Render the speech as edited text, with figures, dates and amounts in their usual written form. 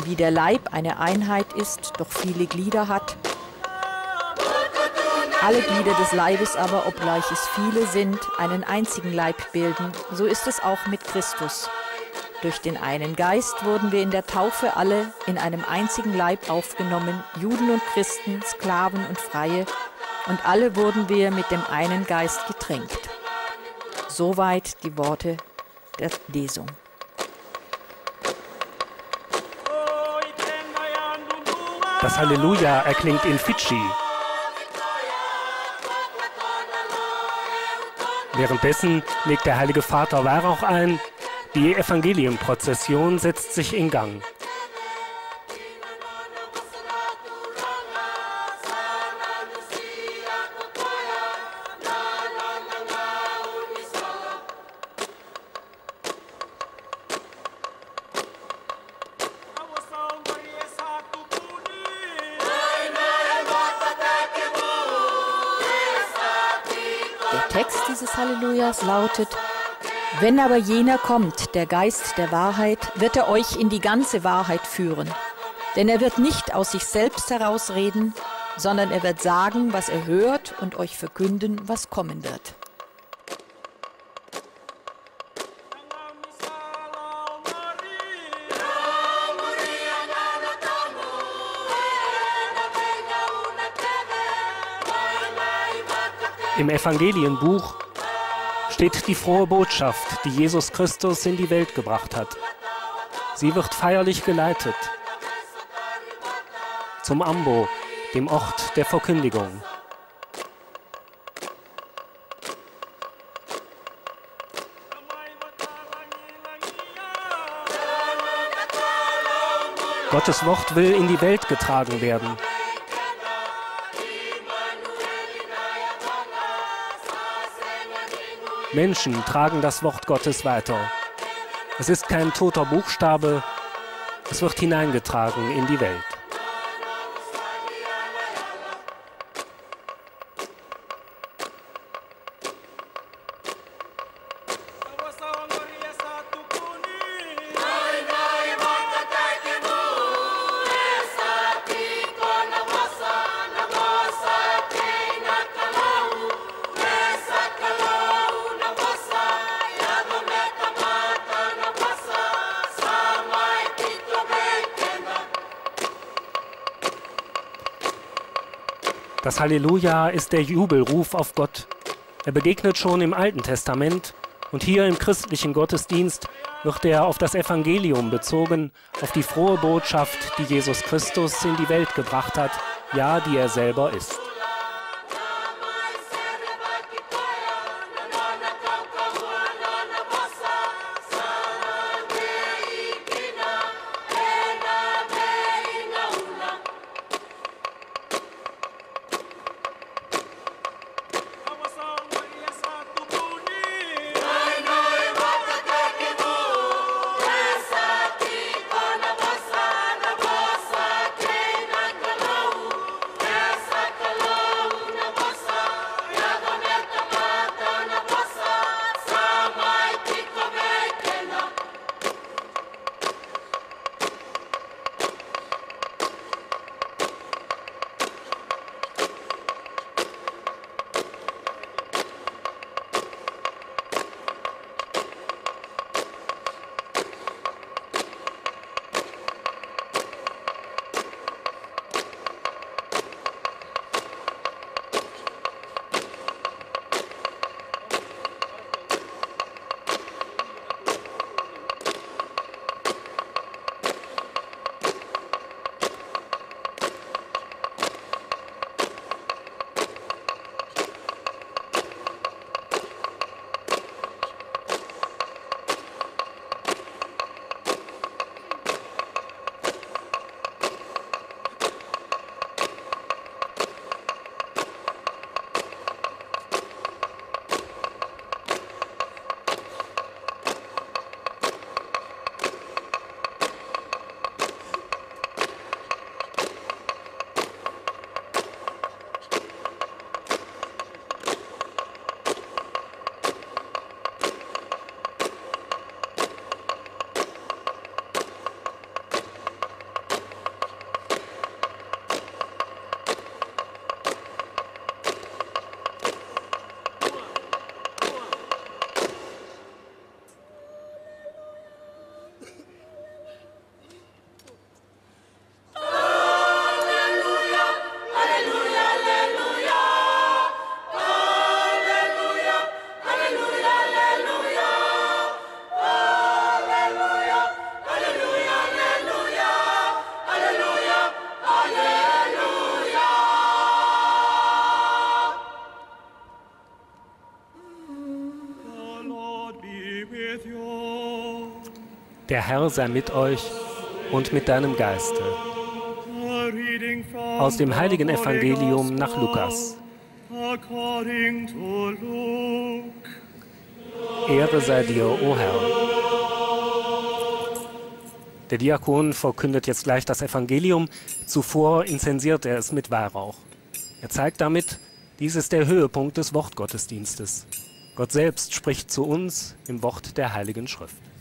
wie der Leib eine Einheit ist, doch viele Glieder hat. Alle Glieder des Leibes aber, obgleich es viele sind, einen einzigen Leib bilden, so ist es auch mit Christus. Durch den einen Geist wurden wir in der Taufe alle in einem einzigen Leib aufgenommen, Juden und Christen, Sklaven und Freie, und alle wurden wir mit dem einen Geist getränkt. Soweit die Worte der Lesung. Das Halleluja erklingt in Fidschi. Währenddessen legt der Heilige Vater Weihrauch ein. Die Evangelienprozession setzt sich in Gang. Der Text dieses Hallelujas lautet: Wenn aber jener kommt, der Geist der Wahrheit, wird er euch in die ganze Wahrheit führen. Denn er wird nicht aus sich selbst herausreden, sondern er wird sagen, was er hört, und euch verkünden, was kommen wird. Im Evangelienbuch steht die frohe Botschaft, die Jesus Christus in die Welt gebracht hat. Sie wird feierlich geleitet zum Ambo, dem Ort der Verkündigung. Gottes Wort will in die Welt getragen werden. Menschen tragen das Wort Gottes weiter. Es ist kein toter Buchstabe, es wird hineingetragen in die Welt. Das Halleluja ist der Jubelruf auf Gott. Er begegnet schon im Alten Testament und hier im christlichen Gottesdienst wird er auf das Evangelium bezogen, auf die frohe Botschaft, die Jesus Christus in die Welt gebracht hat, ja, die er selber ist. Der Herr sei mit euch und mit deinem Geiste. Aus dem heiligen Evangelium nach Lukas. Ehre sei dir, o Herr. Der Diakon verkündet jetzt gleich das Evangelium. Zuvor inzensiert er es mit Weihrauch. Er zeigt damit, dies ist der Höhepunkt des Wortgottesdienstes. Gott selbst spricht zu uns im Wort der Heiligen Schrift.